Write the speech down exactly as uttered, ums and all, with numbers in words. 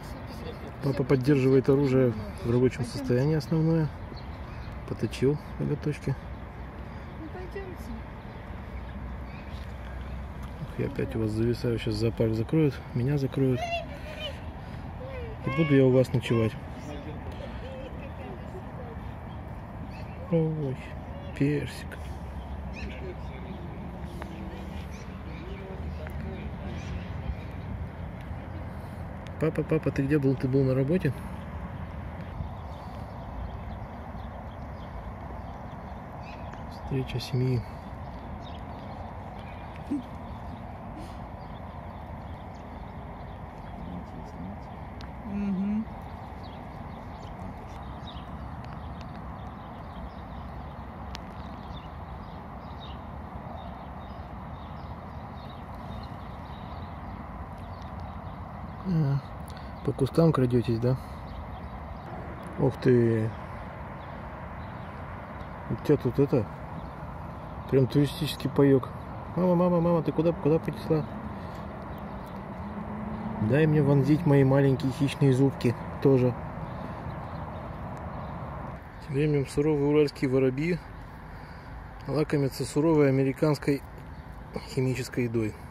Папа поддерживает оружие в рабочем состоянии основное. Поточил ноготочки. Я опять у вас зависаю. Сейчас зоопарк закроют. Меня закроют. И буду я у вас ночевать. Ой, персик. Папа, папа, ты где был? Ты был на работе? Встреча семьи. Угу. А, по кустам крадетесь, да? Ух ты! У тебя тут это прям туристический паёк. Мама, мама, мама, ты куда, куда понесла? Дай мне вонзить мои маленькие хищные зубки тоже. Тем временем суровые уральские воробьи лакомятся суровой американской химической едой.